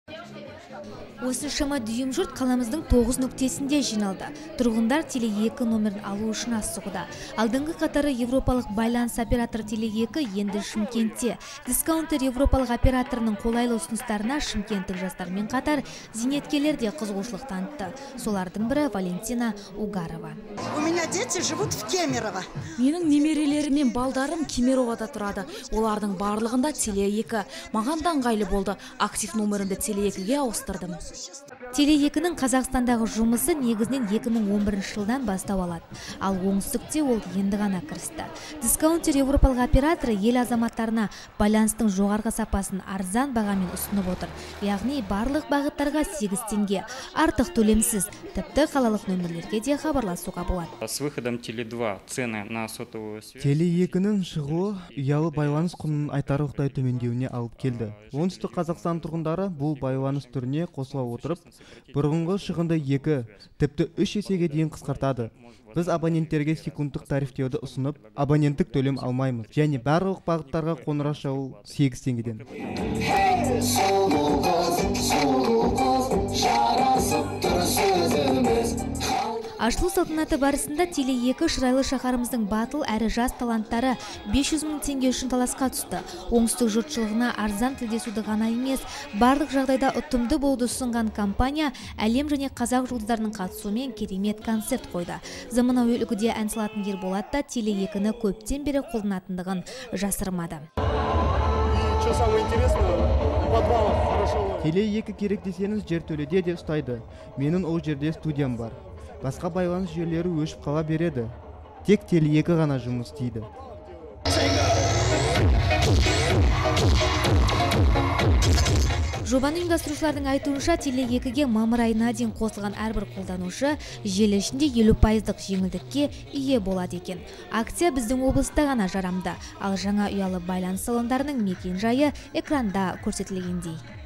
Осыншама дүйім жұрт қаламыздың 9 нүктесінде жиналды. Тұрғындар Теле2 номерін алу үшін асығуда. Алдыңғы қатары европалық байланыс операторы Теле2 енді Шымкентте. Дискаунтер европалық операторының қолайлы ұсыныстарына шымкенттік жастармен қатар зейнеткерлер де қызығушылық танытты. Солардың бірі Валентина Угарова. У меня дети живут в Кемерово. Менің немерелерім мен балдарым Кемеровада тұрады. Олардың барлығында Теле2. Маған да ыңғайлы болды. Актив номерімді Теле2-ге ауыстырдым. Теле2-нің Қазақстандағы жұмысы негізінен 2011 жылдан бастау алады. Ал оңтүстікте ол енді ғана кірісті. Дискаунтер европалық операторы ел азаматтарына байланыстың жоғарғы сапасын арзан бағамен ұсынып отыр. Яғни барлық бағыттарға 8 теңге. Артық төлемсіз, тіпті қалалық нөмірлерге де хабарласуға болады. С выходом Теле2 цены на сотовую связь. Теле2-нің шығуы ұялы байланыс құнының айтарлықтай төмендеуіне алып келді. Оңтүстік Қазақстан тұрғындары бұл байланыс түріне қосыла отырып, бұрынғы шығынды 2, тіпті 3 есеге дейін қысқартады. Біз абоненттерге секундтық тарифтеуді ұсынып, абоненттік төлем алмаймыз. Және барлық бағыттарға қоңырау шалу 8 теңгеден. Ашылу салтанаты барысында Теле2 шырайлы шаһарымыздың батыл әрі жас таланттары 500 мың теңге үшін таласқа түсті. Оңтүстік жұртшылығына арзан тілдесуді ғана емес, барлық жағдайда ұтымды болуды ұсынған компания әлем және қазақ жұлдыздарының қатысуымен керемет концерт қойды. Заманауи үлгіде ән салатын Ерболат та Теле2-ні көптен бері қолданатындығын жасырмады. Теле2 керек десеңіз жертөледе де ұстайды. Менің ол жерде студиям бар. Басқа байланыс жүйелері өшіп қала береді. Тек Теле2 ғана жұмыс істейді. Жобаны ұйымдастырушылардың айтуынша Теле2-ге мамыр айына дейін қосылған әрбір қолданушы желі ішінде 50% жеңілдікке ие болады екен. Акция біздің облыста ғана жарамды, ал жаңа ұялы байланыс салондарының мекен жайы экранда көрсетілгендей.